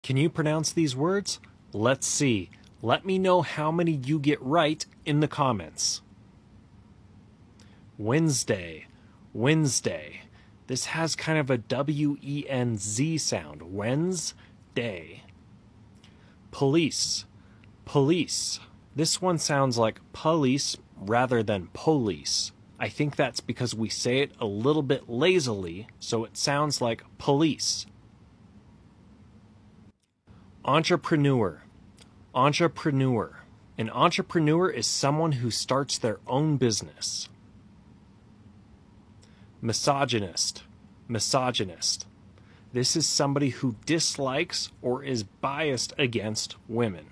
Can you pronounce these words? Let's see. Let me know how many you get right in the comments. Wednesday, Wednesday. This has kind of a W-E-N-Z sound. Wednesday. Police, police. This one sounds like police rather than police. I think that's because we say it a little bit lazily, so it sounds like police. Entrepreneur, entrepreneur. An entrepreneur is someone who starts their own business. Misogynist, misogynist. This is somebody who dislikes or is biased against women.